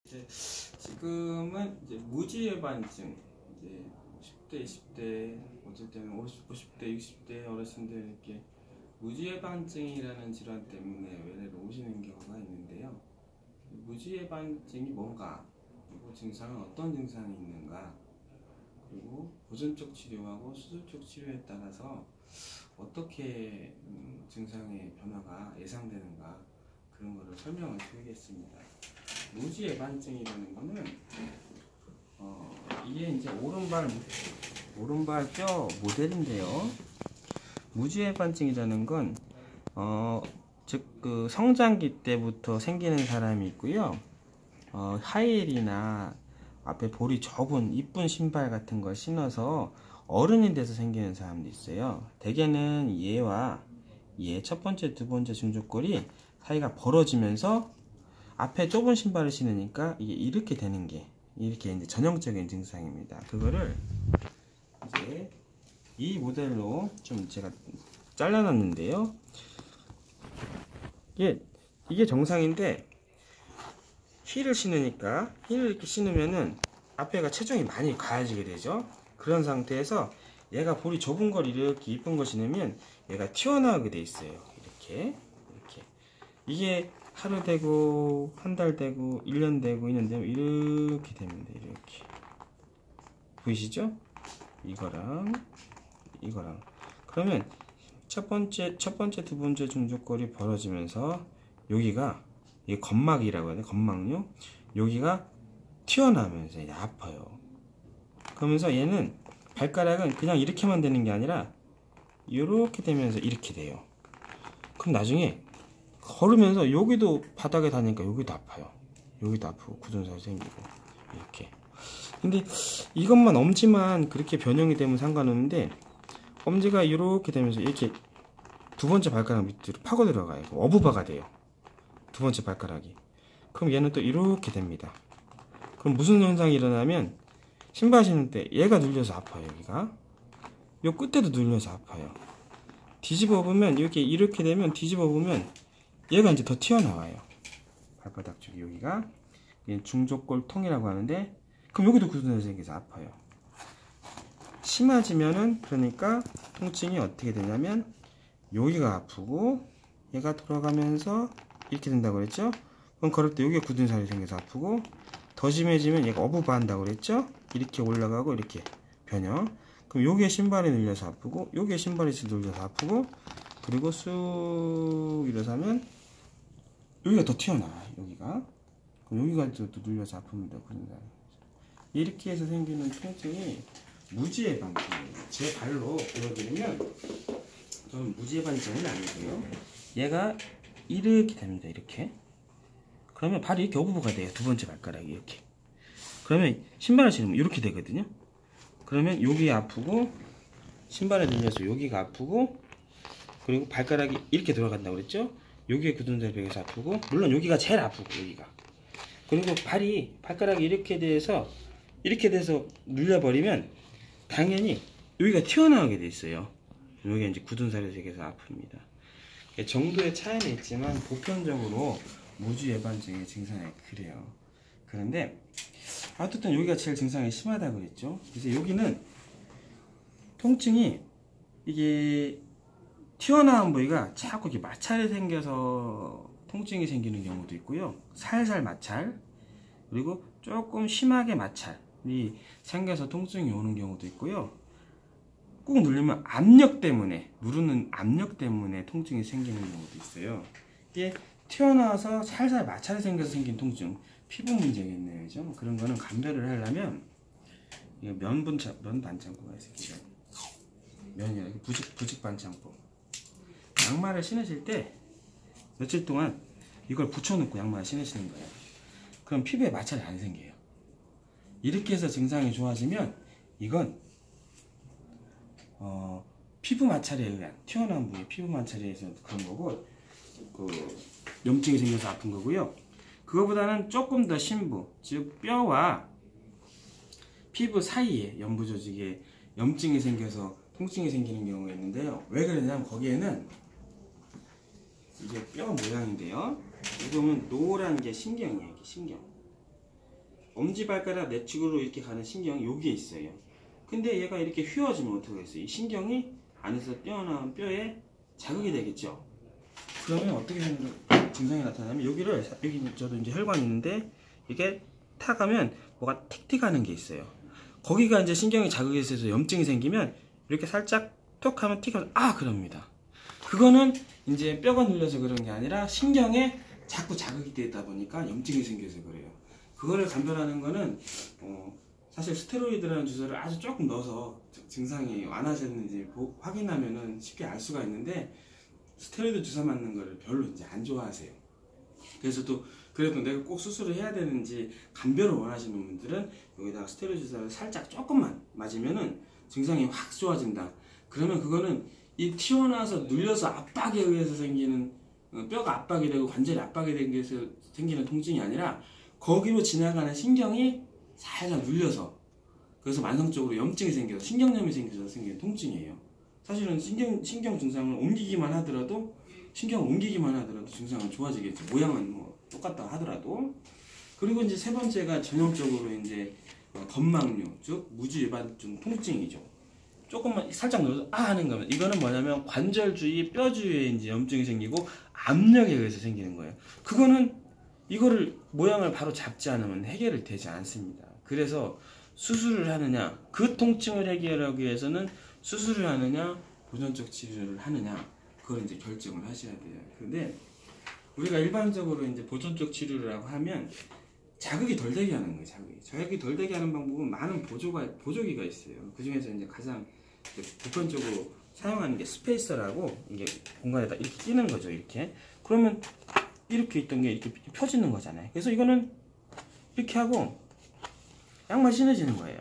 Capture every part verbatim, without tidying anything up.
이제 지금은 이제 무지외반증, 이제 십 대, 이십 대, 어쩔 때는 오십, 오십 대, 육십 대 어르신들 이렇게 무지외반증이라는 질환 때문에 외래로 오시는 경우가 있는데요. 무지외반증이 뭔가, 그리고 증상은 어떤 증상이 있는가, 그리고 보존적 치료하고 수술적 치료에 따라서 어떻게 음, 증상의 변화가 예상되는가, 그런 거를 설명을 드리겠습니다. 무지외반증이라는 거는 어, 이게 이제 오른발 오른발 뼈 모델인데요. 무지외반증이라는 건 어, 즉 그 성장기 때부터 생기는 사람이 있고요. 어, 하이힐이나 앞에 볼이 좁은 이쁜 신발 같은 걸 신어서 어른이 돼서 생기는 사람도 있어요. 대개는 얘와 얘 첫 번째, 두 번째 중족골이 사이가 벌어지면서 앞에 좁은 신발을 신으니까 이게 이렇게 되는 게 이렇게 이제 전형적인 증상입니다. 그거를 이제 이 모델로 좀 제가 잘라놨는데요. 이게 이게 정상인데 힐을 신으니까 힐을 이렇게 신으면은 앞에가 체중이 많이 가해지게 되죠. 그런 상태에서 얘가 볼이 좁은 걸 이렇게 이쁜 거 신으면 얘가 튀어나오게 돼 있어요. 이렇게 이렇게 이게 하루 되고 한 달 되고 일 년 되고 이 년 되면 이렇게 됩니다. 이렇게 보이시죠? 이거랑 이거랑 그러면 첫 번째 첫 번째 두 번째 중족골이 벌어지면서 여기가 이게 건막이라고 해요. 건막류 여기가 튀어나오면서 이제 아파요. 그러면서 얘는 발가락은 그냥 이렇게만 되는 게 아니라 이렇게 되면서 이렇게 돼요. 그럼 나중에 걸으면서 여기도 바닥에 닿으니까 여기도 아파요. 여기도 아프고 굳은살이 생기고 이렇게. 근데 이것만 엄지만 그렇게 변형이 되면 상관없는데 엄지가 이렇게 되면서 이렇게 두 번째 발가락 밑으로 파고 들어가요. 어부바가 돼요. 두 번째 발가락이. 그럼 얘는 또 이렇게 됩니다. 그럼 무슨 현상이 일어나면 신발 신을 때 얘가 눌려서 아파요. 여기가 요 끝에도 눌려서 아파요. 뒤집어 보면 이렇게 이렇게 되면 뒤집어 보면 얘가 이제 더 튀어나와요. 발바닥 쪽이 여기가 중족골 통이라고 하는데 그럼 여기도 굳은살이 생겨서 아파요. 심해지면은 그러니까 통증이 어떻게 되냐면 여기가 아프고 얘가 돌아가면서 이렇게 된다고 그랬죠. 그럼 걸을 때 여기에 굳은살이 생겨서 아프고 더 심해지면 얘가 어부바 한다고 그랬죠. 이렇게 올라가고 이렇게 변형. 그럼 여기에 신발이 눌려서 아프고 여기에 신발이 눌려서 아프고 그리고 쑥 일어서면 여기가 더 튀어나와요. 여기가 그럼 여기가 또 눌려서 아픕니다. 굳은살. 이렇게 해서 생기는 통증이 무지외반증이에요. 제 발로 보여드리면 저는 무지외반증은 아니고요. 얘가 이렇게 됩니다. 이렇게. 그러면 발이 이렇게 어부부가 돼요. 두 번째 발가락이 이렇게. 그러면 신발을 신으면 이렇게 되거든요. 그러면 여기 아프고 신발에 눌려서 여기가 아프고 그리고 발가락이 이렇게 돌아간다고 그랬죠. 여기에 굳은살이 배겨서 아프고 물론 여기가 제일 아프고 여기가 그리고 발이 발가락이 이렇게 돼서 이렇게 돼서 눌려버리면 당연히 여기가 튀어나오게 돼 있어요. 여기가 이제 굳은살이 생겨서 아픕니다. 정도의 차이는 있지만 보편적으로 무지외반증의 증상이 그래요. 그런데 어쨌든 여기가 제일 증상이 심하다고 그랬죠. 그래서 여기는 통증이 이게 튀어나온 부위가 자꾸 이렇게 마찰이 생겨서 통증이 생기는 경우도 있고요. 살살 마찰 그리고 조금 심하게 마찰이 생겨서 통증이 오는 경우도 있고요. 꾹 누르면 압력 때문에 누르는 압력 때문에 통증이 생기는 경우도 있어요. 이게 튀어나와서 살살 마찰이 생겨서 생긴 통증 피부 문제겠네요. 그죠? 그런 거는 감별을 하려면 면, 분차, 면 반창고가 있어요. 면이라 부직, 부직 반창고. 양말을 신으실 때 며칠 동안 이걸 붙여놓고 양말을 신으시는 거예요. 그럼 피부에 마찰이 안 생겨요. 이렇게 해서 증상이 좋아지면 이건 어, 피부 마찰에 의한 튀어나온 부위 피부 마찰에 의해서 그런 거고 그 염증이 생겨서 아픈 거고요. 그거보다는 조금 더 심부, 즉 뼈와 피부 사이에 연부 조직에 염증이 생겨서 통증이 생기는 경우가 있는데요. 왜 그러냐면 거기에는 이게 뼈 모양인데요. 이거 보면 노란 게 신경이에요. 이게 신경. 엄지발가락 내측으로 이렇게 가는 신경이 여기에 있어요. 근데 얘가 이렇게 휘어지면 어떻게 되겠어요? 이 신경이 안에서 튀어나온 뼈에 자극이 되겠죠. 그러면 어떻게 증상이 나타나면 여기를, 여기 저도 이제 혈관이 있는데 이게 탁 하면 뭐가 틱틱 하는 게 있어요. 거기가 이제 신경이 자극이 있어서 염증이 생기면 이렇게 살짝 톡 하면 틱 하면 아 그럽니다. 그거는 이제 뼈가 눌려서 그런 게 아니라 신경에 자꾸 자극이 되다 보니까 염증이 생겨서 그래요. 그거를 감별하는 거는 어 사실 스테로이드라는 주사를 아주 조금 넣어서 증상이 완화됐는지 확인하면은 쉽게 알 수가 있는데, 스테로이드 주사 맞는 거를 별로 이제 안 좋아하세요. 그래서 또 그래도 내가 꼭 수술을 해야 되는지 감별을 원하시는 분들은 여기다가 스테로이드 주사를 살짝 조금만 맞으면은 증상이 확 좋아진다. 그러면 그거는 이 튀어나와서 눌려서 압박에 의해서 생기는, 뼈가 압박이 되고 관절이 압박이 되면서 생기는 통증이 아니라 거기로 지나가는 신경이 살살 눌려서, 그래서 만성적으로 염증이 생겨서 신경염이 생겨서 생기는 통증이에요. 사실은 신경, 신경 증상을 옮기기만 하더라도, 신경을 옮기기만 하더라도 증상은 좋아지겠죠. 모양은 뭐 똑같다 하더라도. 그리고 이제 세 번째가 전형적으로 이제 건망류, 즉 무주외반증 통증이죠. 조금만 살짝 눌러서 아 하는 거면, 이거는 뭐냐면 관절 주위, 뼈 주위에 이제 염증이 생기고 압력에 의해서 생기는 거예요. 그거는 이거를 모양을 바로 잡지 않으면 해결이 되지 않습니다. 그래서 수술을 하느냐, 그 통증을 해결하기 위해서는 수술을 하느냐, 보존적 치료를 하느냐, 그걸 이제 결정을 하셔야 돼요. 근데 우리가 일반적으로 이제 보존적 치료라고 하면 자극이 덜 되게 하는 거예요. 자극이. 자극이 덜 되게 하는 방법은 많은 보조가, 보조기가 있어요. 그 중에서 이제 가장 보편적으로 사용하는 게 스페이서라고, 이게 공간에다 이렇게 끼는 거죠. 이렇게. 그러면 이렇게 있던 게 이렇게 펴지는 거잖아요. 그래서 이거는 이렇게 하고 양말 신어지는 거예요.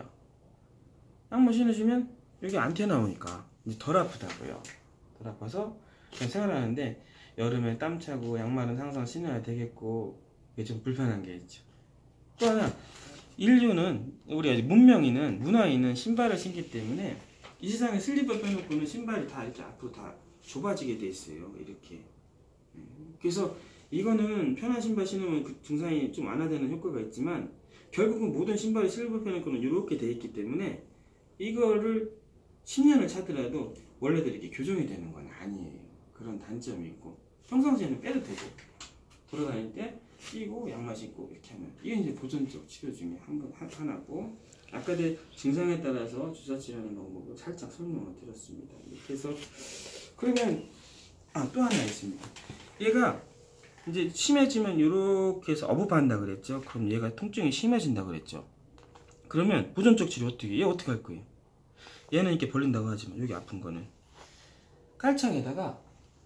양말 신어주면 여기 안 튀어나오니까 이제 덜 아프다고요. 덜 아파서 그냥 생활하는데, 여름에 땀 차고 양말은 항상 신어야 되겠고 이게 좀 불편한 게 있죠. 또 하나, 인류는, 우리 문명인은, 문화인은 신발을 신기 때문에 이 세상에 슬리퍼 빼놓고는 신발이 다 이렇게 앞으로 다 좁아지게 돼 있어요. 이렇게. 그래서 이거는 편한 신발 신으면 그 증상이 좀 완화되는 효과가 있지만, 결국은 모든 신발이 슬리퍼 빼놓고는 이렇게 돼 있기 때문에 이거를 십 년을 차더라도 원래대로 이렇게 교정이 되는 건 아니에요. 그런 단점이 있고, 평상시에는 빼도 되고, 돌아다닐 때 끼고 양말 신고 이렇게 하면, 이게 이제 보존적 치료 중에 한 번, 하나고, 아까 내 증상에 따라서 주사 치료하는 방법을 살짝 설명을 드렸습니다. 이렇게 해서, 그러면 아, 또 하나 있습니다. 얘가 이제 심해지면 이렇게 해서 어부반다 그랬죠. 그럼 얘가 통증이 심해진다 그랬죠. 그러면 보존적 치료 어떻게, 얘 어떻게 할 거예요? 얘는 이렇게 벌린다고 하지만 여기 아픈 거는 깔창에다가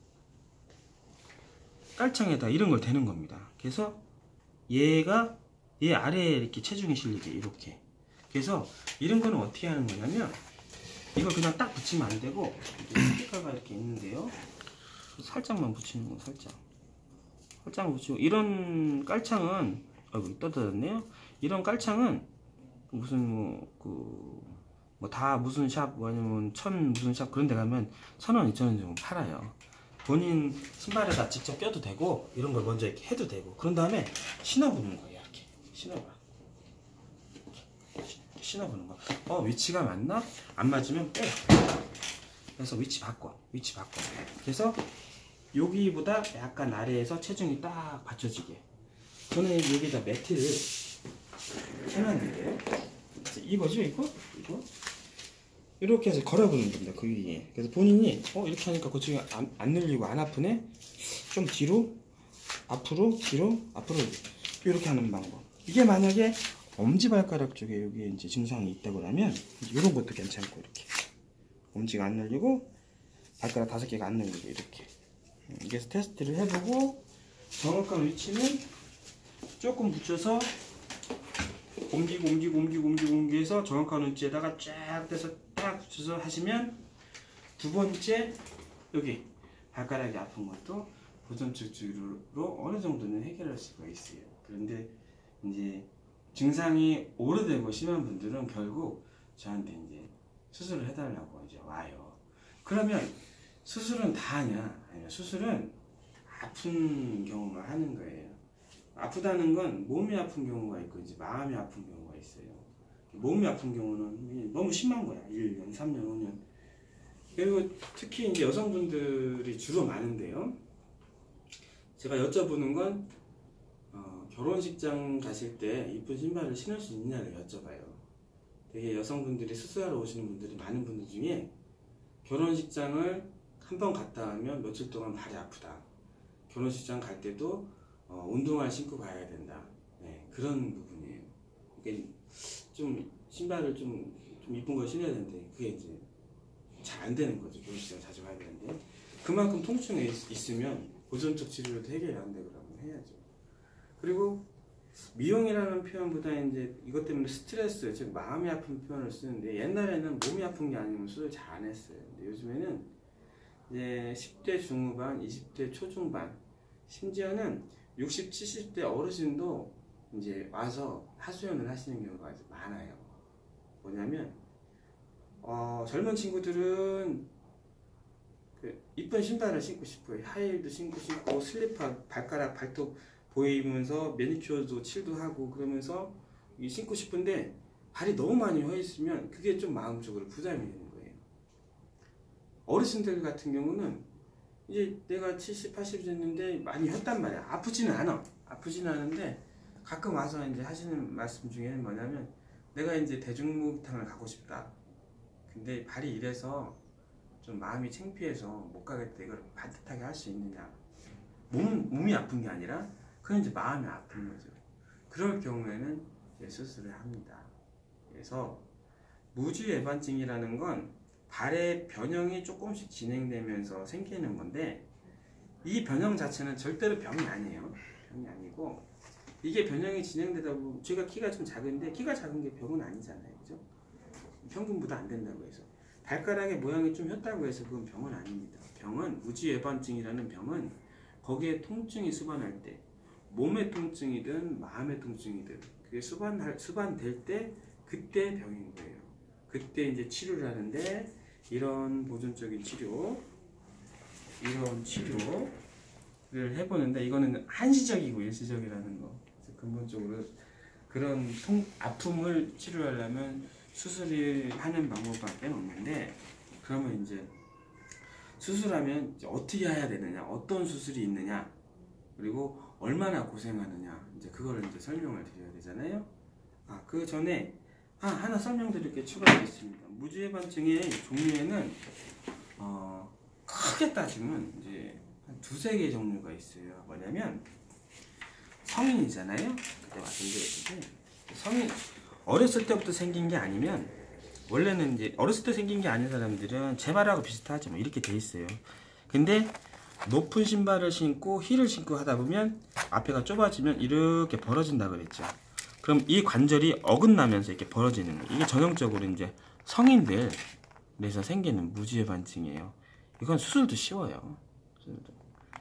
깔창에다 이런 걸 대는 겁니다. 그래서 얘가 얘 아래에 이렇게 체중이 실리게 이렇게. 그래서 이런 거는 어떻게 하는 거냐면, 이걸 그냥 딱 붙이면 안 되고, 스티커가 이렇게 있는데요. 살짝만 붙이는 거, 살짝. 살짝 붙이고, 이런 깔창은, 아이고, 떠들었네요. 이런 깔창은 무슨 뭐, 그, 뭐 다 무슨 샵, 아니면 천 무슨 샵 그런 데 가면 천 원, 이천 원 정도 팔아요. 본인 신발에다 직접 껴도 되고, 이런 걸 먼저 이렇게 해도 되고, 그런 다음에 신어보는 거예요. 이렇게. 신어봐. 신어보는 거. 어, 위치가 맞나? 안 맞으면 빼요. 그래서 위치 바꿔. 위치 바꿔. 그래서 여기보다 약간 아래에서 체중이 딱 받쳐지게. 저는 여기다 매트를 해놨는데요. 이거죠, 이거? 이거? 이렇게 해서 걸어보는 겁니다, 그 위에. 그래서 본인이, 어, 이렇게 하니까 그쪽이 안, 안 늘리고 안 아프네? 좀 뒤로, 앞으로, 뒤로, 앞으로, 이렇게 하는 방법. 이게 만약에 엄지발가락 쪽에 여기에 이제 증상이 있다고 하면 이런 것도 괜찮고, 이렇게 엄지가 안 늘리고 발가락 다섯 개가 안 늘리고 이렇게. 그래서 테스트를 해보고 정확한 위치는 조금 붙여서 옮기고 옮기고 옮기고 옮기고 옮기해서 정확한 위치에다가 쫙 떼서 딱 붙여서 하시면, 두 번째 여기 발가락이 아픈 것도 보존적 치료로 어느 정도는 해결할 수가 있어요. 그런데 이제 증상이 오래되고 심한 분들은 결국 저한테 이제 수술을 해달라고 이제 와요. 그러면 수술은 다 하냐? 아니요, 수술은 아픈 경우만 하는 거예요. 아프다는 건 몸이 아픈 경우가 있고 이제 마음이 아픈 경우가 있어요. 몸이 아픈 경우는 너무 심한 거야. 일 년, 삼 년, 오 년. 그리고 특히 이제 여성분들이 주로 많은데요. 제가 여쭤보는 건 어, 결혼식장 가실 때 이쁜 신발을 신을 수 있느냐를 여쭤봐요. 되게 여성분들이 수술하러 오시는 분들이 많은 분들 중에 결혼식장을 한 번 갔다 하면 며칠 동안 발이 아프다. 결혼식장 갈 때도 어, 운동화를 신고 가야 된다. 네, 그런 부분이에요. 그러니까 좀 신발을 좀, 좀 이쁜 걸 신어야 되는데 그게 이제 잘 안 되는 거죠. 결혼식장 자주 가야 되는데 그만큼 통증이 있, 있으면 보존적 치료를 해결이 안 되고 그러면 해야죠. 그리고 미용이라는 표현보다 이제 이것 때문에 스트레스, 즉 마음이 아픈 표현을 쓰는데 옛날에는 몸이 아픈 게 아니면 수술 잘 안 했어요. 근데 요즘에는 이제 십 대 중후반, 이십 대 초중반, 심지어는 육십, 칠십 대 어르신도 이제 와서 하소연을 하시는 경우가 아주 많아요. 뭐냐면 어, 젊은 친구들은 그 이쁜 신발을 신고 싶어요. 하이힐도 신고 싶고 슬리퍼 발가락 발톱 보이면서 매니큐어도 칠도 하고 그러면서 이 신고 싶은데 발이 너무 많이 휘어 있으면 그게 좀 마음적으로 부담이 되는 거예요. 어르신들 같은 경우는 이제 내가 칠십, 팔십 됐는데 많이 휘었단 말이야. 아프지는 않아. 아프지는 않은데 가끔 와서 이제 하시는 말씀 중에는 뭐냐면 내가 이제 대중목욕탕을 가고 싶다. 근데 발이 이래서 좀 마음이 창피해서 못 가겠다. 이걸 반듯하게 할 수 있느냐. 몸, 몸이 아픈 게 아니라 그건 이제 마음이 아픈 거죠. 그럴 경우에는 이제 수술을 합니다. 그래서 무주예반증이라는 건 발의 변형이 조금씩 진행되면서 생기는 건데 이 변형 자체는 절대로 병이 아니에요. 병이 아니고 이게 변형이 진행되다 보면 제가 키가 좀 작은데 키가 작은 게 병은 아니잖아요. 그죠? 평균보다 안 된다고 해서 발가락의 모양이 좀 휘었다고 해서 그건 병은 아닙니다. 병은 무주예반증이라는 병은 거기에 통증이 수반할 때 몸의 통증이든 마음의 통증이든 그게 수반할, 수반될 때 그때 병인 거예요. 그때 이제 치료를 하는데 이런 보존적인 치료 이런 치료를 해보는데 이거는 한시적이고 일시적이라는 거. 근본적으로 그런 통, 아픔을 치료하려면 수술을 하는 방법밖에 없는데 그러면 이제 수술하면 이제 어떻게 해야 되느냐, 어떤 수술이 있느냐, 그리고 얼마나 고생하느냐, 이제 그거를 이제 설명을 드려야 되잖아요. 아, 그 전에 아, 하나 설명드릴 게 추가되어 있습니다. 무주예반증의 종류에는 어, 크게 따지면 이제 한 두세 개 종류가 있어요. 뭐냐면 성인이잖아요. 그때 말씀드렸는데 성인 어렸을 때부터 생긴 게 아니면 원래는 이제 어렸을 때 생긴 게 아닌 사람들은 제 발하고 비슷하지 뭐 이렇게 돼 있어요. 근데 높은 신발을 신고 힐을 신고 하다 보면 앞에가 좁아지면 이렇게 벌어진다 그랬죠. 그럼 이 관절이 어긋나면서 이렇게 벌어지는 거예요. 이게 전형적으로 이제 성인들에서 생기는 무주예반증이에요. 이건 수술도 쉬워요. 수술도.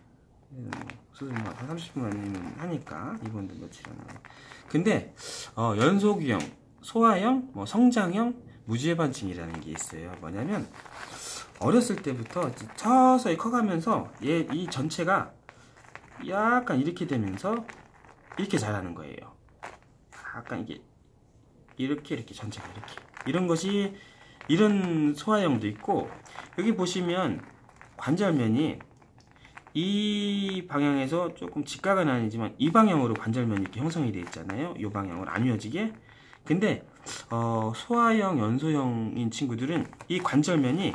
수술 뭐 한 삼십 분 아니면 하니까 입원도 며칠 안 하고. 근데 어, 연소기형, 소아형, 뭐 성장형 무주예반증이라는 게 있어요. 뭐냐면 어렸을 때부터 서서히 커가면서 얘 이 전체가 약간 이렇게 되면서 이렇게 자라는 거예요. 약간 이게 이렇게 이렇게 전체가 이렇게 이런 것이 이런 소아형도 있고 여기 보시면 관절면이 이 방향에서 조금 직각은 아니지만 이 방향으로 관절면이 이렇게 형성이 되어 있잖아요. 이 방향으로 안 휘어지게. 근데 어, 소아형, 연소형인 친구들은 이 관절면이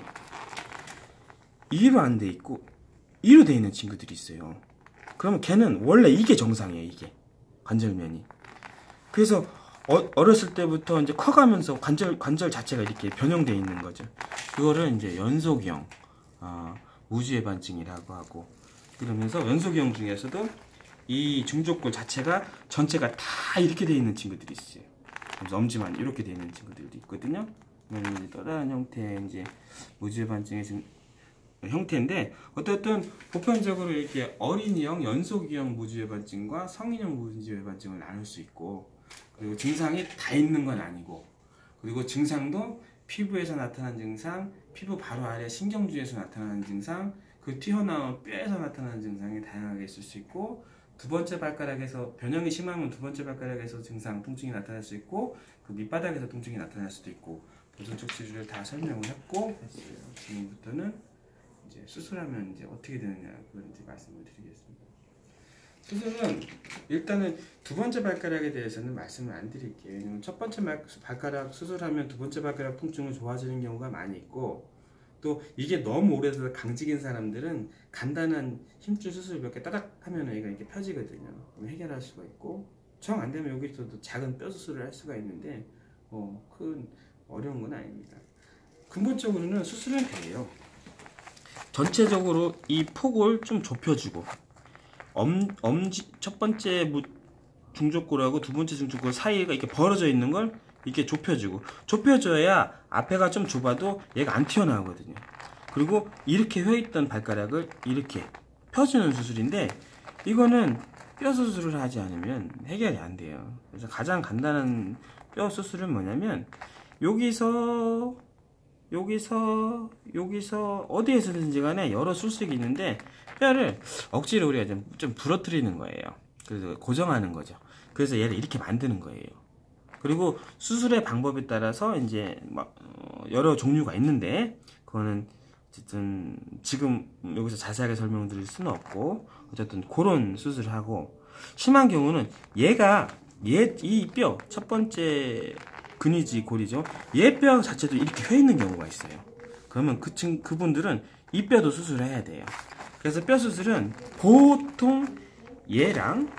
이로 안 돼 있고 이로 돼 있는 친구들이 있어요. 그러면 걔는 원래 이게 정상이에요. 이게 관절면이. 그래서 어, 어렸을 때부터 이제 커가면서 관절 관절 자체가 이렇게 변형되어 있는 거죠. 그거를 이제 연속형 어, 무주예반증이라고 하고 그러면서 연속형 중에서도 이 중족골 자체가 전체가 다 이렇게 되어 있는 친구들이 있어요. 그래서 엄지만 이렇게 되어 있는 친구들도 있거든요. 이제 또 다른 형태의 이제 무주예반증의 형태인데 어쨌든 보편적으로 이렇게 어린이형, 연속형 무주예반증과 성인형 무주예반증을 나눌 수 있고 그리고 증상이 다 있는 건 아니고 그리고 증상도 피부에서 나타나는 증상, 피부 바로 아래 신경주에서 나타나는 증상, 그 튀어나온 뼈에서 나타나는 증상이 다양하게 있을 수 있고 두 번째 발가락에서 변형이 심하면 두 번째 발가락에서 증상 통증이 나타날 수 있고 그 밑바닥에서 통증이 나타날 수도 있고 보존적 치료를 다 설명을 했고 했어요. 지금부터는 이제 수술하면 이제 어떻게 되느냐 그걸 이제 말씀을 드리겠습니다. 수술은 일단은 두 번째 발가락에 대해서는 말씀을 안 드릴게요. 왜냐면 첫 번째 발가락 수술하면 두 번째 발가락 통증은 좋아지는 경우가 많이 있고 또 이게 너무 오래돼서 강직인 사람들은 간단한 힘줄 수술 몇 개 따닥 하면 얘가 이렇게 펴지거든요. 그럼 해결할 수가 있고 정 안 되면 여기서도 작은 뼈 수술을 할 수가 있는데 뭐 큰 어려운 건 아닙니다. 근본적으로는 수술은 돼요. 전체적으로 이 폭을 좀 좁혀주고 엄, 엄지 첫 번째 중족골하고 두 번째 중족골 사이가 이렇게 벌어져 있는 걸 이렇게 좁혀주고 좁혀줘야 앞에가 좀 좁아도 얘가 안 튀어나오거든요. 그리고 이렇게 휘어있던 발가락을 이렇게 펴주는 수술인데 이거는 뼈 수술을 하지 않으면 해결이 안 돼요. 그래서 가장 간단한 뼈 수술은 뭐냐면 여기서 여기서 여기서 어디에서든지 간에 여러 수술이 있는데 뼈를 억지로 우리가 좀, 좀 부러뜨리는 거예요. 그래서 고정하는 거죠. 그래서 얘를 이렇게 만드는 거예요. 그리고 수술의 방법에 따라서 이제 막 여러 종류가 있는데 그거는 어쨌든 지금 여기서 자세하게 설명드릴 수는 없고 어쨌든 그런 수술을 하고 심한 경우는 얘가 얘 이 뼈 첫 번째 근위지 골이죠. 얘 뼈 자체도 이렇게 휘어 있는 경우가 있어요. 그러면 그 친 그분들은 이 뼈도 수술을 해야 돼요. 그래서 뼈 수술은 보통 얘랑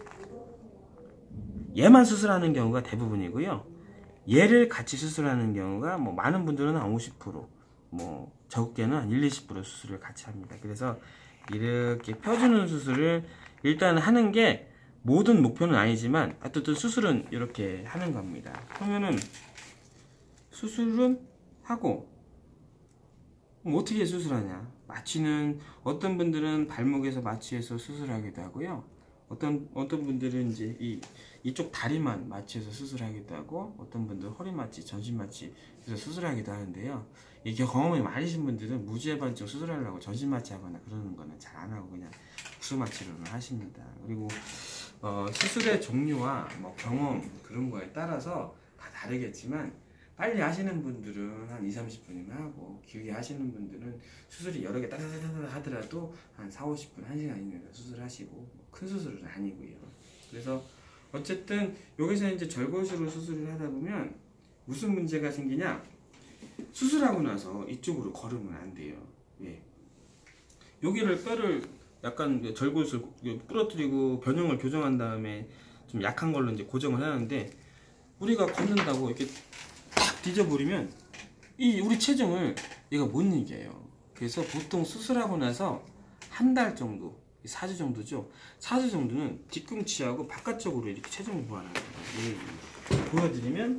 얘만 수술하는 경우가 대부분이고요. 얘를 같이 수술하는 경우가 뭐 많은 분들은 한 오십 퍼센트, 뭐 적게는 한 일, 이십 퍼센트 수술을 같이 합니다. 그래서 이렇게 펴주는 수술을 일단 하는 게 모든 목표는 아니지만 어쨌든 수술은 이렇게 하는 겁니다. 그러면은 수술은 하고 뭐 어떻게 수술하냐? 마취는 어떤 분들은 발목에서 마취해서 수술하기도 하고요. 어떤 어떤 분들은 이제 이 이쪽 다리만 마취해서 수술하기도 하고 어떤 분들은 허리 마취, 전신 마취해서 수술하기도 하는데요. 이게 경험이 많으신 분들은 무지해반증 수술하려고 전신 마취하거나 그러는 거는 잘 안 하고 그냥 국수 마취로는 하십니다. 그리고 어, 수술의 종류와 뭐 경험 그런 거에 따라서 다 다르겠지만 빨리 하시는 분들은 한 이, 삼십 분이면 하고 길게 하시는 분들은 수술이 여러 개 따다다다 하더라도 한 사, 오십 분, 한 시간 이내로 수술하시고 큰 수술은 아니고요. 그래서 어쨌든 여기서 이제 절골수로 수술을 하다 보면 무슨 문제가 생기냐? 수술하고 나서 이쪽으로 걸으면 안 돼요. 예. 여기를 뼈를 약간 절골술 부러뜨리고 변형을 교정한 다음에 좀 약한 걸로 이제 고정을 하는데 우리가 걷는다고 이렇게 탁 뒤져버리면 이 우리 체중을 얘가 못 이겨요. 그래서 보통 수술하고 나서 한 달 정도, 사 주 정도죠. 사 주 정도는 뒤꿈치하고 바깥쪽으로 이렇게 체중을 보완하는 거예요. 보여드리면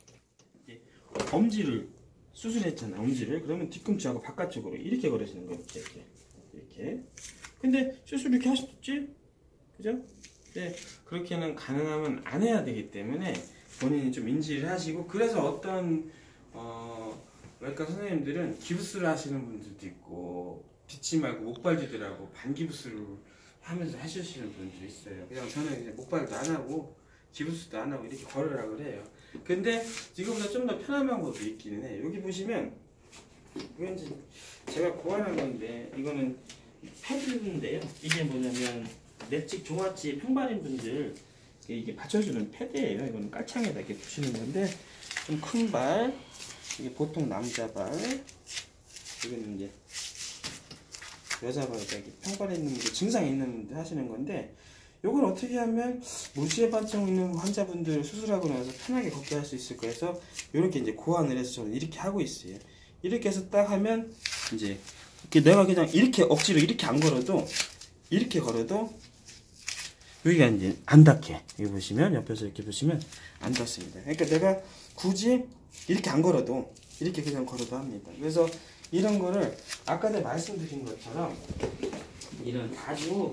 엄지를 수술했잖아요. 엄지를 그러면 뒤꿈치하고 바깥쪽으로 이렇게 걸으시는 거예요. 이렇게 이렇게. 이렇게. 근데 수술 이렇게 하셨지? 그죠? 네, 그렇게는 가능하면 안 해야 되기 때문에 본인이 좀 인지를 하시고 그래서 어떤 어, 외과 선생님들은 기부스를 하시는 분들도 있고 딛지 말고 목발지들하고 반기부스를 하면서 해주시는 분들이 있어요. 그냥 저는 이제 목발도 안 하고 기부스도 안 하고 이렇게 걸으라 그래요. 근데 지금보다 좀 더 편한 방법도 있기는 해요. 여기 보시면 이건 이제 제가 고안한 건데 이거는 패드인데요. 이게 뭐냐면 넷찍 종아치 평발인 분들 이게 받쳐주는 패드예요. 이거는 깔창에다 이렇게 붙이는 건데 좀 큰 발, 이게 보통 남자 발, 여기는 이제 여자 발에다 이렇게 평발에 있는 분들, 증상 있는 분들 하시는 건데 이걸 어떻게 하면 무지해반증 있는 환자분들 수술하고 나서 편하게 걷게 할 수 있을까 해서 이렇게 이제 고안을 해서 저는 이렇게 하고 있어요. 이렇게 해서 딱 하면 이제 이렇게 내가 그냥 이렇게 억지로 이렇게 안 걸어도 이렇게 걸어도 여기가 이제 안 닿게 여기 보시면 옆에서 이렇게 보시면 안 닿습니다. 그러니까 내가 굳이 이렇게 안 걸어도 이렇게 그냥 걸어도 합니다. 그래서 이런 거를 아까 내가 말씀드린 것처럼 이런 아주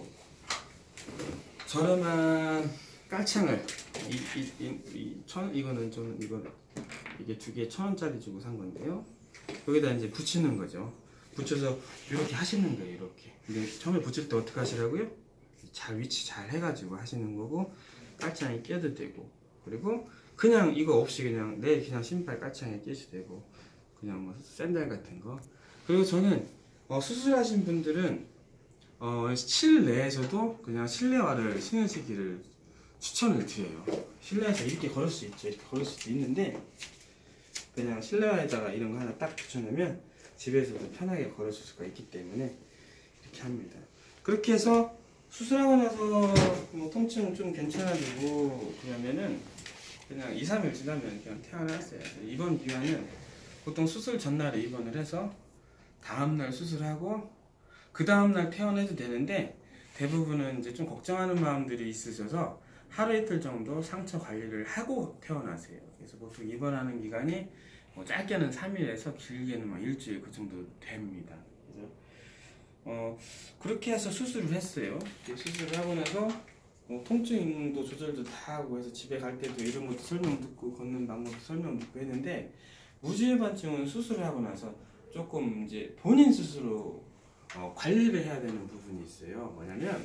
저렴한 깔창을 이, 이, 이, 이 천, 이거는 좀 이거 이게 두 개 천 원짜리 주고 산 건데요. 여기다 이제 붙이는 거죠. 붙여서 이렇게 하시는 거예요. 이렇게. 근데 처음에 붙일 때 어떻게 하시라고요? 잘 위치 잘 해가지고 하시는 거고, 깔창에 껴도 되고, 그리고 그냥 이거 없이 그냥 내 그냥 신발 깔창에 끼셔도 되고, 그냥 뭐 샌들 같은 거. 그리고 저는 어, 수술하신 분들은 어, 실내에서도 그냥 실내화를 신으시기를 추천을 드려요. 실내에서 이렇게 걸을 수 있죠. 이렇게 걸을 수도 있는데, 그냥 실내화에다가 이런 거 하나 딱 붙여놓으면 집에서도 편하게 걸으실 수가 있기 때문에 이렇게 합니다. 그렇게 해서 수술하고 나서 뭐 통증 좀 괜찮아지고 그러면은 그냥 이, 삼 일 지나면 그냥 퇴원하세요. 입원 기간은 보통 수술 전날에 입원을 해서 다음날 수술하고 그 다음날 퇴원해도 되는데, 대부분은 이제 좀 걱정하는 마음들이 있으셔서 하루 이틀 정도 상처 관리를 하고 퇴원하세요. 그래서 보통 입원하는 기간이 뭐 짧게는 삼 일에서 길게는 막 일주일 그 정도 됩니다. 그래서 어 그렇게 해서 수술을 했어요. 수술을 하고 나서 뭐 통증도 조절도 다 하고 해서 집에 갈 때도 이런 것도 설명 듣고 걷는 방법도 설명 듣고 했는데, 무지해반증은 수술을 하고 나서 조금 이제 본인 스스로 어, 관리를 해야 되는 부분이 있어요. 뭐냐면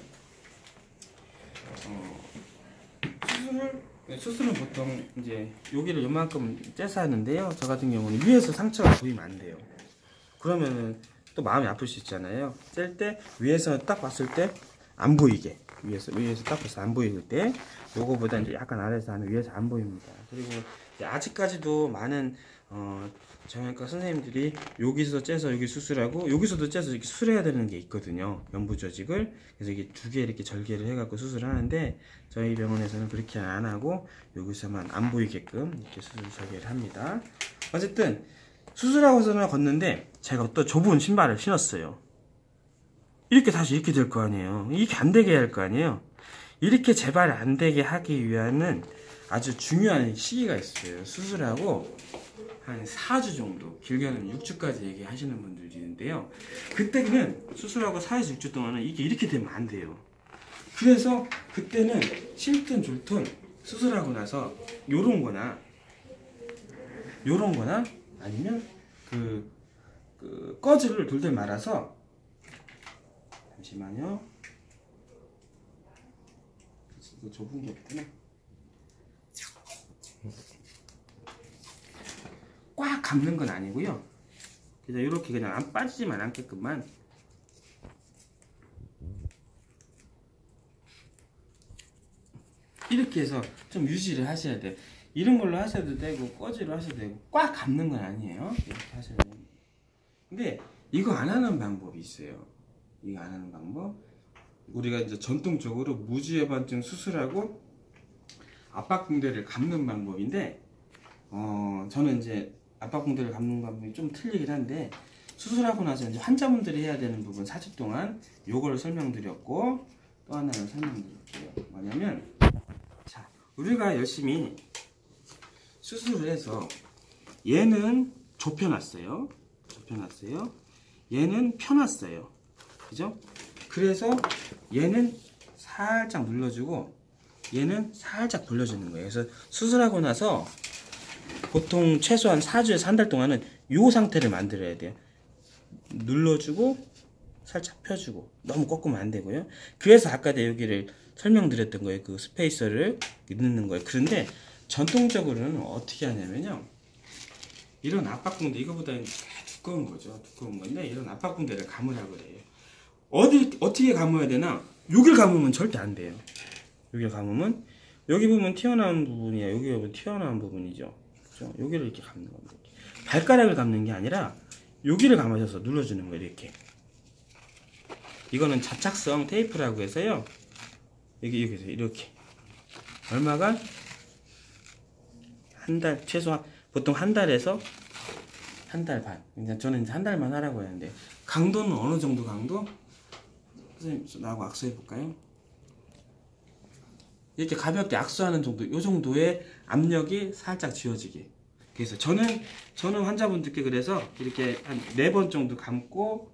어, 수술을 수술은 보통 이제 여기를 요만큼 째서 하는데요. 저 같은 경우는 위에서 상처가 보이면 안 돼요. 그러면은 또 마음이 아플 수 있잖아요. 짤 때 위에서 딱 봤을 때 안 보이게, 위에서 위에서 딱 봐서 안 보일 때 요거보다 이제 약간 아래에서 하는 위에서 안 보입니다. 그리고 이제 아직까지도 많은 어, 정형외과 선생님들이 여기서 째서 여기 수술하고 여기서도 째서 이렇게 수술해야 되는 게 있거든요. 연부 조직을. 그래서 이게 두 개 이렇게 절개를 해갖고 수술을 하는데, 저희 병원에서는 그렇게 안 하고 여기서만 안 보이게끔 이렇게 수술 절개를 합니다. 어쨌든 수술하고서는 걷는데 제가 또 좁은 신발을 신었어요. 이렇게 다시 이렇게 될 거 아니에요. 이렇게 안 되게 할 거 아니에요. 이렇게 제발 안 되게 하기 위한 아주 중요한 시기가 있어요. 수술하고 한 사 주 정도, 길게는 육 주까지 얘기하시는 분들이 있는데요. 그때는 수술하고 사에서 육 주 동안은 이게 이렇게 되면 안 돼요. 그래서 그때는 싫든 좋든 수술하고 나서 요런 거나 요런 거나 아니면 그, 그 꺼즈를 돌돌 말아서, 잠시만요. 이거 좁은 게 없구나. 꽉 감는 건 아니고요. 그냥 이렇게 그냥 안 빠지지만 않게끔만 이렇게 해서 좀 유지를 하셔야 돼요. 이런 걸로 하셔도 되고 꺼지로 하셔도 되고 꽉 감는 건 아니에요. 이렇게 하셔야 돼요. 근데 이거 안 하는 방법이 있어요. 이거 안 하는 방법. 우리가 이제 전통적으로 무지해반증 수술하고 압박붕대를 감는 방법인데, 어 저는 이제 압박붕대를 감는 방법이 좀 틀리긴 한데, 수술하고 나서 이제 환자분들이 해야 되는 부분 사 주 동안 요거를 설명드렸고, 또 하나를 설명드릴게요. 뭐냐면, 자, 우리가 열심히 수술을 해서 얘는 좁혀놨어요. 좁혀놨어요. 얘는 펴놨어요. 그죠? 그래서 얘는 살짝 눌러주고 얘는 살짝 돌려주는 거예요. 그래서 수술하고 나서 보통 최소한 사 주에서 한 달 동안은 이 상태를 만들어야 돼요. 눌러주고 살짝 펴주고, 너무 꺾으면 안 되고요. 그래서 아까 내가 여기를 설명드렸던 거예요. 그 스페이서를 넣는 거예요. 그런데 전통적으로는 어떻게 하냐면요, 이런 압박붕대, 이거보다는 두꺼운 거죠. 두꺼운 건데 이런 압박붕대를 감으라고 그래요. 어디 어떻게 감아야 되나? 여기를 감으면 절대 안 돼요. 여기를 감으면, 여기 보면 튀어나온 부분이야. 여기 보면 튀어나온 부분이죠. 그렇죠? 여기를 이렇게 감는 겁니다. 발가락을 감는 게 아니라 여기를 감아서 눌러주는 거예요. 이렇게. 이거는 접착성 테이프라고 해서요. 여기 여기서 이렇게 얼마가 한 달, 최소 보통 한 달에서 한 달 반. 그러니까 저는 이제 한 달만 하라고 했는데, 강도는 어느 정도 강도? 선생님 나하고 악수해 볼까요? 이렇게 가볍게 악수하는 정도, 이 정도의 압력이 살짝 쥐어지게. 그래서 저는 저는 환자분들께 그래서 이렇게 한 네 번 정도 감고,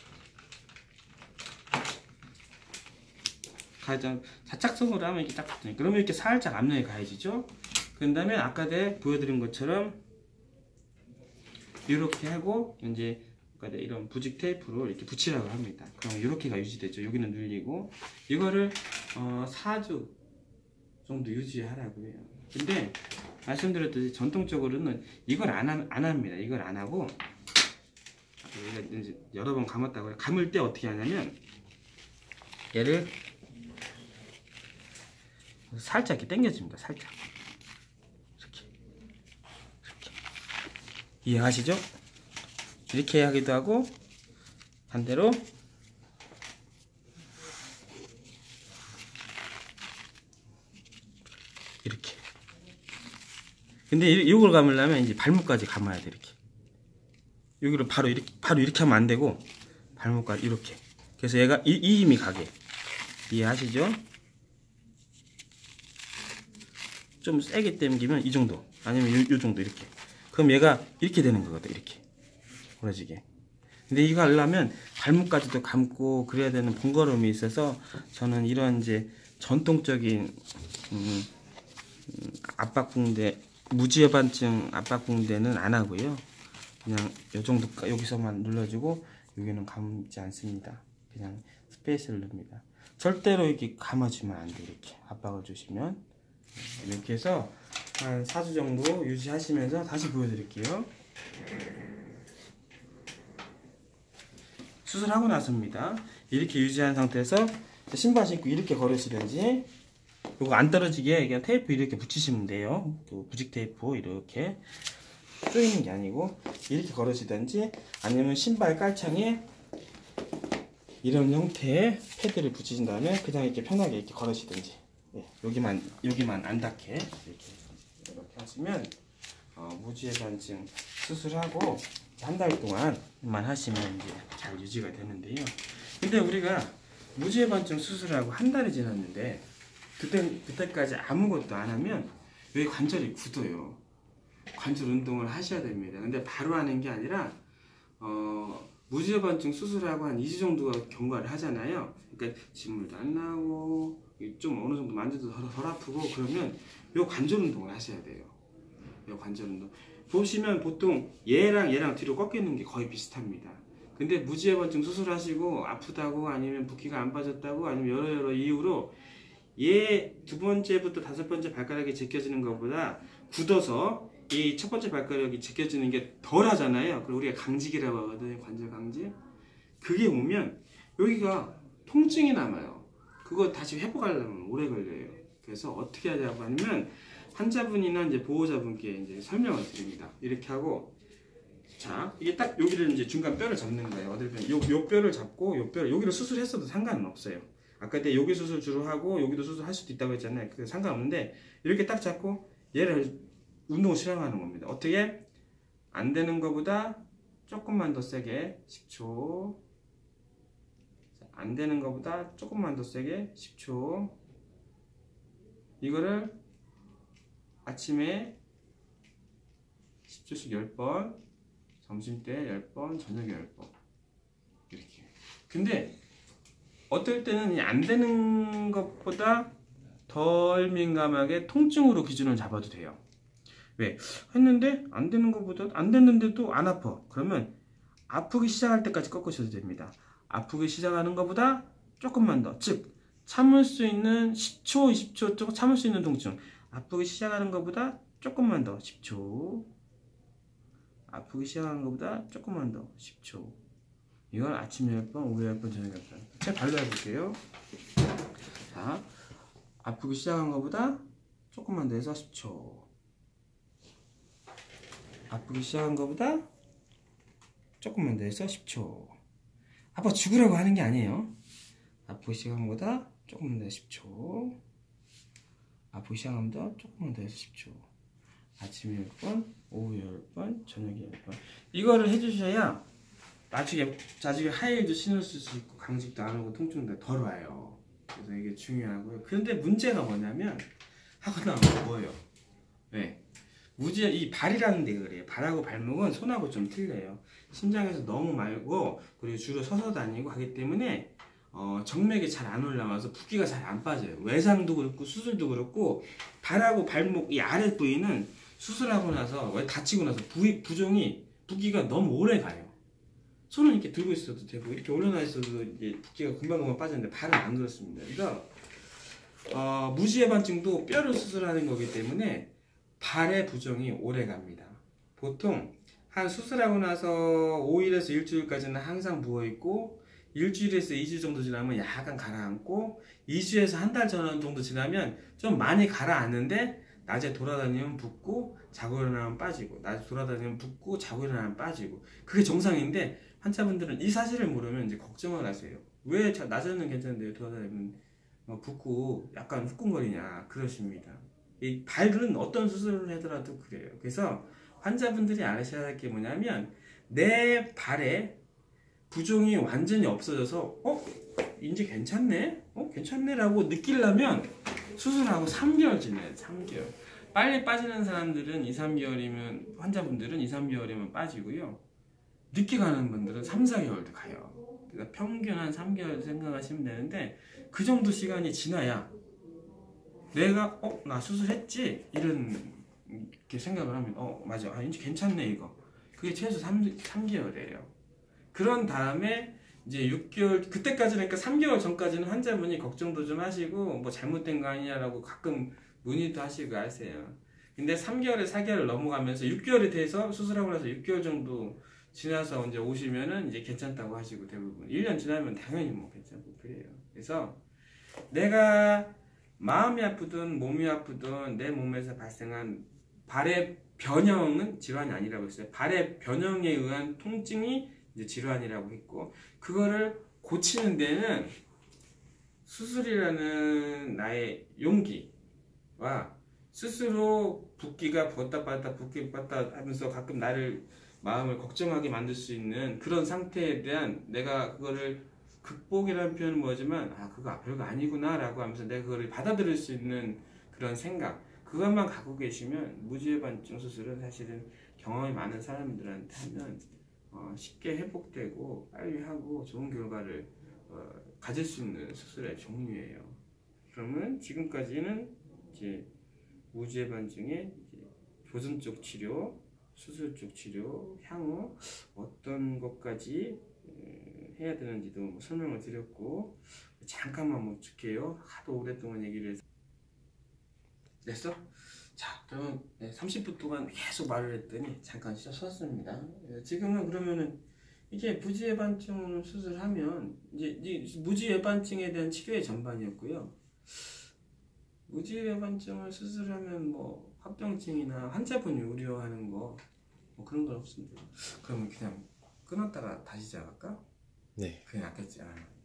가장 자착성으로 하면 이렇게 딱 붙으니까, 그러면 이렇게 살짝 압력이 가해지죠. 그 다음에 아까 내 보여드린 것처럼 이렇게 하고 이제 그러니까 이런 부직 테이프로 이렇게 붙이라고 합니다. 그럼 이렇게가 유지되죠. 여기는 눌리고 이거를 어, 사 주 정도 유지하라고 해요. 근데 말씀드렸듯이 전통적으로는 이걸 안, 안 합니다. 이걸 안 하고 우리가 이제 여러 번 감았다고 해요. 감을 때 어떻게 하냐면 얘를 살짝 이렇게 당겨줍니다. 살짝 이렇게 이렇게 이해하시죠? 이렇게 하기도 하고 반대로 이렇게. 근데 이걸 감으려면 이제 발목까지 감아야 돼. 이렇게 여기를 바로 이렇게 바로 이렇게 하면 안 되고 발목까지 이렇게. 그래서 얘가 이, 이 힘이 가게. 이해하시죠? 좀 세게 당기면 이 정도 아니면 요, 요 정도 이렇게. 그럼 얘가 이렇게 되는 거거든. 이렇게 부러지게. 근데 이거 하려면 발목까지도 감고 그래야 되는 번거로움이 있어서 저는 이런 이제 전통적인 음, 음, 압박붕대 무지반증 압박붕대는 안 하고요. 그냥 요 정도 여기서만 눌러주고 여기는 감지 않습니다. 그냥 스페이스를 넣습니다. 절대로 이렇게 감아주면 안 돼. 이렇게 압박을 주시면 이렇게 해서 한 사 주 정도 유지하시면서 다시 보여드릴게요. 수술하고 나서입니다. 이렇게 유지한 상태에서 신발 신고 이렇게 걸으시든지 요거 안 떨어지게 그냥 테이프 이렇게 붙이시면 돼요. 부직 테이프 이렇게 조이는 게 아니고 이렇게 걸으시든지 아니면 신발 깔창에 이런 형태의 패드를 붙이신 다음에 그냥 이렇게 편하게 이렇게 걸으시든지 네, 여기만 여기만 안 닿게 이렇게 이렇게 하시면 어, 무지해반증 수술하고 한 달 동안만 하시면 이제 잘 유지가 되는데요. 근데 우리가 무지해반증 수술하고 한 달이 지났는데 그때 그때까지 아무것도 안 하면 여기 관절이 굳어요. 관절 운동을 하셔야 됩니다. 근데 바로 하는 게 아니라 어, 무지해반증 수술하고 한 이 주 정도가 경과를 하잖아요. 그러니까 진물도 안 나오고 좀 어느 정도 만져도 덜, 덜 아프고 그러면 요 관절 운동을 하셔야 돼요. 요 관절 운동 보시면 보통 얘랑 얘랑 뒤로 꺾이는 게 거의 비슷합니다. 근데 무지해반증 수술하시고 아프다고 아니면 붓기가 안 빠졌다고 아니면 여러 여러 이유로 얘 두 번째부터 다섯 번째 발가락이 제껴지는 것보다 굳어서 이 첫 번째 발가락이 제껴지는 게 덜 하잖아요. 그리고 우리가 강직이라고 하거든요. 관절 강직. 그게 오면 여기가 통증이 남아요. 그거 다시 회복하려면 오래 걸려요. 그래서 어떻게 하자고 하면 환자분이나 이제 보호자분께 이제 설명을 드립니다. 이렇게 하고 자 이게 딱 여기를 이제 중간 뼈를 잡는 거예요. 어딜 뼈? 요, 요 뼈를 잡고 요 뼈를 여기를 수술했어도 상관은 없어요. 아까 때 여기 수술 주로 하고 여기도 수술할 수도 있다고 했잖아요. 그게 상관없는데 이렇게 딱 잡고 얘를 운동을 실행하는 겁니다. 어떻게? 안 되는 것보다 조금만 더 세게 십 초. 안 되는 것보다 조금만 더 세게 십 초. 이거를 아침에 십 초씩 열 번, 점심때 열 번, 저녁에 열 번. 이렇게. 근데 어떨 때는 안 되는 것보다 덜 민감하게 통증으로 기준을 잡아도 돼요. 왜? 했는데 안 되는 것보다 안 됐는데도 안 아파. 그러면 아프기 시작할 때까지 꺾으셔도 됩니다. 아프기 시작하는 것보다 조금만 더. 즉 참을 수 있는 십 초, 이십 초 조금 참을 수 있는 통증. 아프기 시작하는 것보다 조금만 더 십 초. 아프기 시작하는 것보다 조금만 더 십 초. 이건 아침에 열 번, 오후에 열 번, 저녁에 열 번. 제가 발로 해볼게요. 자, 아프기 시작한 것보다 조금만 더 해서 십 초. 아프기 시작한 것보다 조금만 더 해서 십 초. 아파 죽으라고 하는 게 아니에요. 아프기 시작한 것보다 조금만 더 해서 십 초. 아프기 시작한 것보다 조금만 더 해서 십 초. 아침에 열 번, 오후에 열 번, 저녁에 열 번. 이거를 해주셔야 나중에 나중에 하이힐도 신을 수 있고 강직도 안 오고 통증도 덜 와요. 그래서 이게 중요하고요. 그런데 문제가 뭐냐면 하고 나면 뭐예요? 네. 무지 이 발이라는 데가 그래요. 발하고 발목은 손하고 좀 틀려요. 심장에서 너무 말고 그리고 주로 서서 다니고 하기 때문에 어, 정맥이 잘 안 올라와서 붓기가 잘 안 빠져요. 외상도 그렇고 수술도 그렇고 발하고 발목 이 아래 부위는 수술하고 나서 왜 다치고 나서 부위 부종이 붓기가 너무 오래 가요. 손을 이렇게 들고 있어도 되고 이렇게 올려놔 있어도 이제 붓기가 금방금방 빠지는데 발은 안 그렇습니다. 그래서 어, 무지해반증도 뼈를 수술하는 거기 때문에 발의 부종이 오래 갑니다. 보통 한 수술하고 나서 오 일에서 일주일까지는 항상 부어있고 일주일에서 이 주 정도 지나면 약간 가라앉고 이 주에서 한 달 정도 지나면 좀 많이 가라앉는데 낮에 돌아다니면 붓고 자고 일어나면 빠지고 낮에 돌아다니면 붓고 자고 일어나면 빠지고 그게 정상인데 환자분들은 이 사실을 모르면 이제 걱정을 하세요. 왜 낮에는 괜찮은데 돌아다니면 붓고 약간 후끈거리냐 그러십니다. 이 발은 어떤 수술을 하더라도 그래요. 그래서 환자분들이 아셔야 할 게 뭐냐면 내 발에 부종이 완전히 없어져서 어? 이제 괜찮네? 어? 괜찮네? 라고 느끼려면 수술하고 삼 개월 지나요. 삼 개월. 빨리 빠지는 사람들은 이, 삼 개월이면 환자분들은 이, 삼 개월이면 빠지고요. 늦게 가는 분들은 삼, 사 개월도 가요. 그러니까 평균 한 삼 개월 생각하시면 되는데 그 정도 시간이 지나야 내가 어? 나 수술했지? 이런 이렇게 생각을 하면 어 맞아. 아 이제 괜찮네 이거. 그게 최소 삼, 삼 개월이에요. 그런 다음에 이제 육 개월 그때까지는 그러니까 삼 개월 전까지는 환자분이 걱정도 좀 하시고 뭐 잘못된 거 아니냐라고 가끔 문의도 하시고 하세요. 근데 삼 개월에 사 개월 넘어가면서 육 개월이 돼서 수술하고 나서 육 개월 정도 지나서 이제 오시면은 이제 괜찮다고 하시고 대부분 일 년 지나면 당연히 뭐 괜찮고 그래요. 그래서 내가 마음이 아프든 몸이 아프든 내 몸에서 발생한 발의 변형은 질환이 아니라고 했어요. 발의 변형에 의한 통증이 이제 질환이라고 했고 그거를 고치는 데는 수술이라는 나의 용기와 스스로 붓기가 부었다 빠졌다 붓기 빠졌다 하면서 가끔 나를 마음을 걱정하게 만들 수 있는 그런 상태에 대한 내가 그거를 극복이라는 표현은 뭐지만 아 그거 별거 아니구나 라고 하면서 내가 그거를 받아들일 수 있는 그런 생각 그것만 갖고 계시면 무지해반증 수술은 사실은 경험이 많은 사람들한테 하면 어, 쉽게 회복되고 빨리 하고 좋은 결과를 어, 가질 수 있는 수술의 종류예요. 그러면 지금까지는 이제 무지해반증의 이제 조전적 치료, 수술 쪽 치료, 향후 어떤 것까지 해야 되는지도 설명을 드렸고 잠깐만 멈출게요. 하도 오랫동안 얘기를 해서 됐어? 자 그러면 삼십 분 동안 계속 말을 했더니 잠깐 쉬었습니다. 지금은 그러면은 이게 무지해반증 수술하면 이제 무지해반증에 대한 치료의 전반이었고요. 무지해반증을 수술하면 뭐 합병증이나 환자분이 우려하는 거 뭐 그런 건 없습니다. 그러면 그냥 끊었다가 다시 시작할까? 네. 그게 낫겠지. 아.